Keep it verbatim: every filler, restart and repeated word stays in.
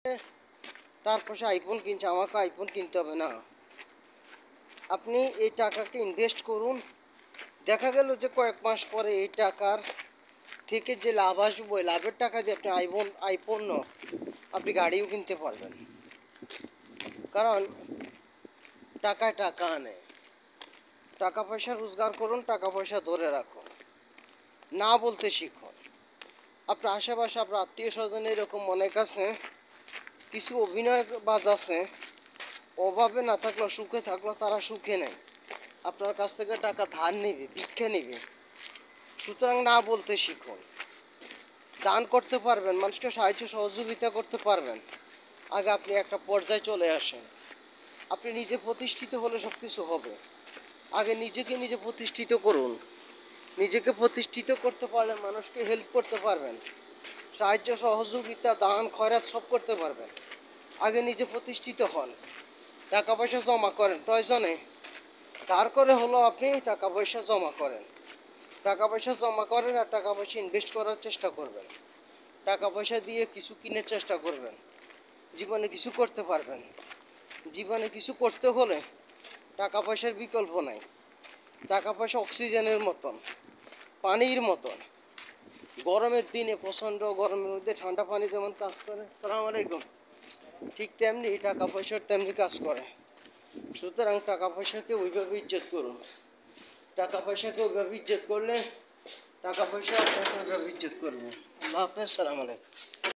তার পাশে আইফোন কিনছে, আমাকে আইফোন কিনতে হবে না। আপনি এই টাকাকে ইনভেস্ট করুন, দেখা গেল যে কয়েক মাস পরে এই টাকার থেকে যে লাভ আসবে ওই লাভের টাকা দিয়ে আপনি আইফোন আইফোন আপনি গাড়িও কিনতে পারবেন। কারণ টাকায় টাকা আনে। টাকা পয়সা রোজগার করুন, টাকা পয়সা ধরে রাখুন, না বলতে শিখুন। আপনার আশেপাশে আপনার আত্মীয় স্বজন এরকম অনেক আছে, কিছু অভিনয় বাজ আছে, অভাবে না থাকলেও সুখে থাকলেও তারা সুখে নেই, আপনার কাছ থেকে টাকা ধার নেবে, ভিক্ষা নেবে। সুতরাং না বলতে শিখুন। দান করতে পারবেন, মানুষকে সাহায্য সহযোগিতা করতে পারবেন, আগে আপনি একটা পর্যায়ে চলে আসেন। আপনি নিজে প্রতিষ্ঠিত হলে সব কিছু হবে। আগে নিজেকে নিজে প্রতিষ্ঠিত করুন। নিজেকে প্রতিষ্ঠিত করতে পারলে মানুষকে হেল্প করতে পারবেন, সাহায্য সহযোগিতা দান খয়রাত সব করতে পারবেন। আগে নিজে প্রতিষ্ঠিত হন, টাকা পয়সা জমা করেন, প্রয়োজনে ধার করে হলো আপনি টাকা পয়সা জমা করেন। টাকা পয়সা জমা করেন আর টাকা পয়সা ইনভেস্ট করার চেষ্টা করবেন। টাকা পয়সা দিয়ে কিছু কিনে চেষ্টা করবেন, জীবনে কিছু করতে পারবেন। জীবনে কিছু করতে হলে টাকা পয়সার বিকল্প নাই। টাকা পয়সা অক্সিজেনের মতন, পানির মতন। গরমের দিনে প্রচণ্ড গরমের মধ্যে ঠান্ডা পানি যেমন কাজ করে, সালাম আলাইকুম, ঠিক তেমনি টাকা পয়সার তেমনি কাজ করে। সুতরাং টাকা পয়সাকে ওইভাবে ইজ্জত করুন। টাকা পয়সাকে ওইভাবে ইজ্জত করলে টাকা পয়সা আপনাকে ওইভাবে ইজ্জত করবে। আল্লাহ হাফেজ, সালাম আলাইকুম।